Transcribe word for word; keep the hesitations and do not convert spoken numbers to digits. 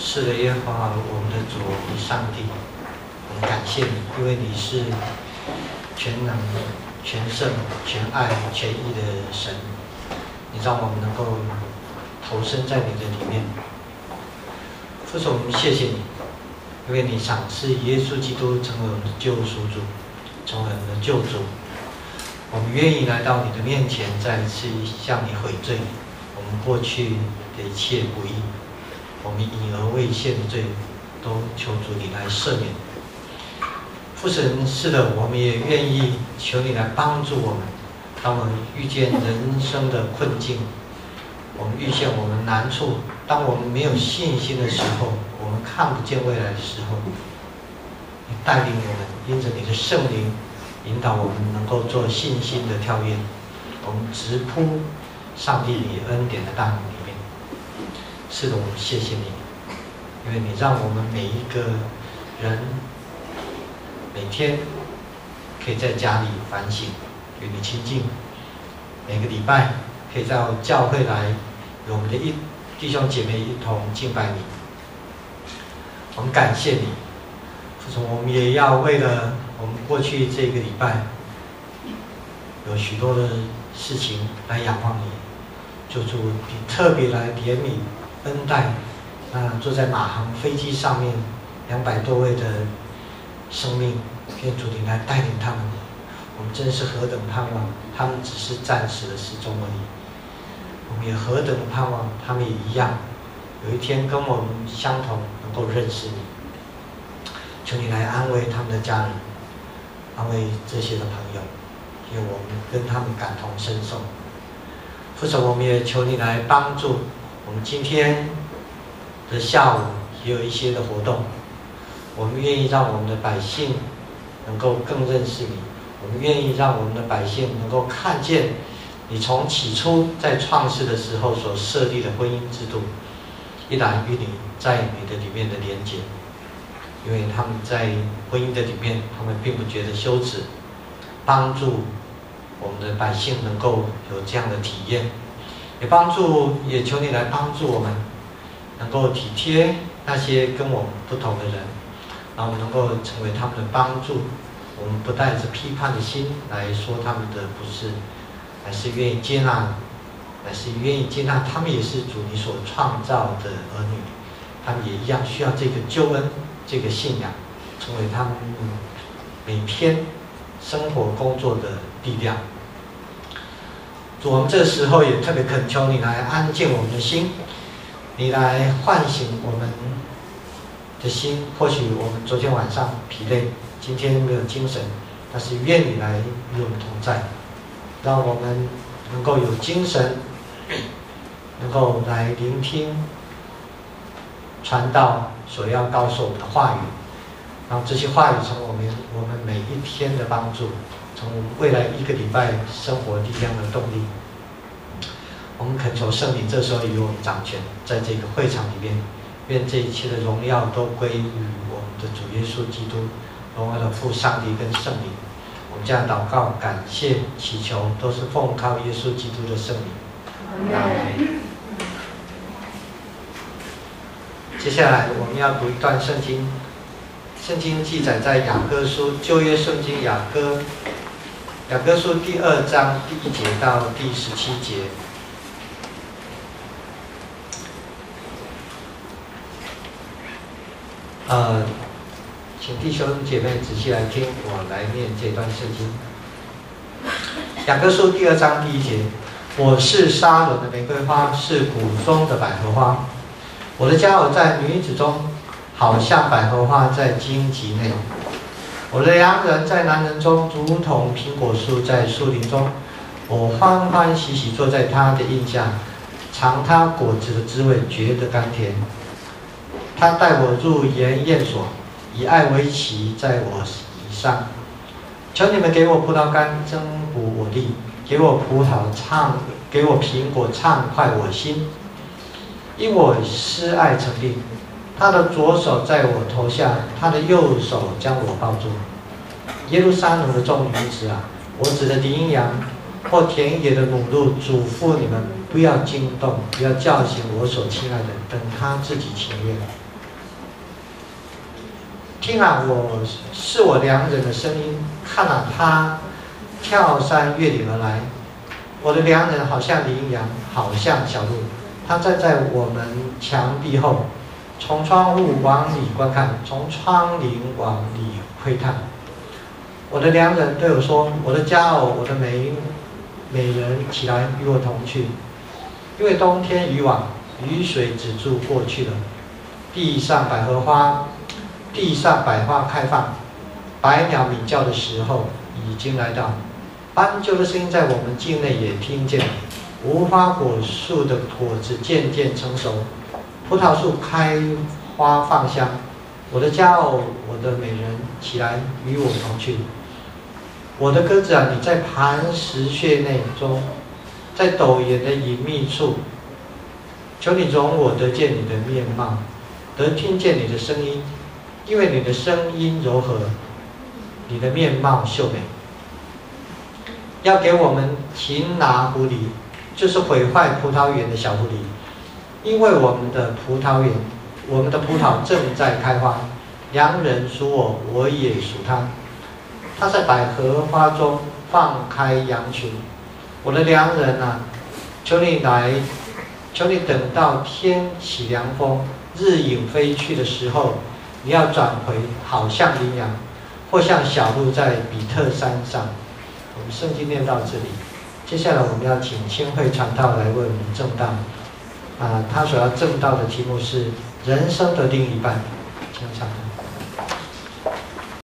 是的，耶和华我们的主，我们的上帝，我们感谢你，因为你是全能、全胜、全爱、全义的神，你让我们能够投身在你的里面。父神，我们谢谢你，因为你赏赐耶稣基督成为我们的救赎主，成为我们的救主。我们愿意来到你的面前，再一次向你悔罪，我们过去的一切不义，我们以而未现的罪，都求主你来赦免。父神，是的，我们也愿意求你来帮助我们。当我们遇见人生的困境，我们遇见我们难处，当我们没有信心的时候，我们看不见未来的时候，你带领我们，因着你的圣灵引导我们，能够做信心的跳跃，我们直扑上帝你恩典的大门里面。是的，我们谢谢你，因为你让我们每一个人每天可以在家里反省，与你亲近，每个礼拜可以到教会来，与我们的一弟兄姐妹一同敬拜你。我们感谢你，父神，我们也要为了我们过去这个礼拜有许多的事情来仰望你，求主你特别来怜悯恩待那坐在马航飞机上面两百多位的生命，愿主你来带领他们。我们真是何等盼望，他们只是暂时的失踪而已。我们也何等盼望，他们也一样，有一天跟我们相同，能够认识你。求你来安慰他们的家人，安慰这些的朋友，因为我们跟他们感同身受。父神，我们也求你来帮助我们今天的下午也有一些的活动，我们愿意让我们的百姓能够更认识你，我们愿意让我们的百姓能够看见你从起初在创世的时候所设立的婚姻制度，一来与你在你的里面的连结，因为他们在婚姻的里面，他们并不觉得羞耻，帮助我们的百姓能够有这样的体验，也帮助，也求你来帮助我们，能够体贴那些跟我们不同的人，让我们能够成为他们的帮助。我们不带着批判的心来说他们的不是，乃是愿意接纳，乃是愿意接纳他们也是主你所创造的儿女，他们也一样需要这个救恩，这个信仰，成为他们每天生活工作的力量。主，我们这时候也特别恳求你来安静我们的心，你来唤醒我们的心。或许我们昨天晚上疲累，今天没有精神，但是愿你来与我们同在，让我们能够有精神，能够来聆听传道所要告诉我们的话语，让这些话语成为我们我们每一天的帮助，成为我们未来一个礼拜生活力量的动力。我们恳求圣灵这时候与我们掌权，在这个会场里面，愿这一切的荣耀都归于我们的主耶稣基督，荣耀的父上帝跟圣灵。我们这样祷告、感谢、祈求，都是奉靠耶稣基督的圣灵。阿们。接下来我们要读一段圣经，圣经记载在雅歌书，旧约圣经雅歌，雅歌书第二章第一节到第十七节。呃，请弟兄姐妹仔细来听，我来念这段圣经。雅歌书第二章第一节：我是沙伦的玫瑰花，是谷中的百合花。我的佳偶在女子中，好像百合花在荆棘内。我的良人在男人中，如同苹果树在树林中。我欢欢喜喜坐在他的荫下，尝他果子的滋味，觉得甘甜。他带我入筵宴所，以爱为旗在我以上。求你们给我葡萄干，增补我力；给我葡萄畅，给我苹果畅快我心。因我施爱成立，他的左手在我头下，他的右手将我抱住。耶路撒冷的众女子啊，我指着羚羊或田野的母鹿，嘱咐你们不要惊动，不要叫醒我所亲爱的，等他自己情愿。 听啊，我是我良人的声音，看啊，他跳山越岭而来。我的良人好像羚羊，好像小鹿，他站在我们墙壁后，从窗户往里观看，从窗棂往里窥探。我的良人对我说：“我的佳偶，我的美美人，起来与我同去，因为冬天渔网，雨水止住过去了。地上百合花，地上百花开放，百鸟鸣叫的时候已经来到。斑鸠的声音在我们境内也听见。无花果树的果子渐渐成熟，葡萄树开花放香。我的佳偶，我的美人，起来与我同去。我的鸽子啊，你在磐石穴内中，在陡岩的隐秘处，求你容我得见你的面貌，得听见你的声音，因为你的声音柔和，你的面貌秀美。要给我们擒拿狐狸，就是毁坏葡萄园的小狐狸，因为我们的葡萄园，我们的葡萄正在开花。良人属我，我也属他。他在百合花中放开羊群。我的良人啊，求你来，求你等到天起凉风，日影飞去的时候，你要转回，好像羚羊，或像小鹿在比特山上。我们圣经念到这里，接下来我们要请千惠传道来为我们证道。啊，他所要证道的题目是人生的另一半，请传道。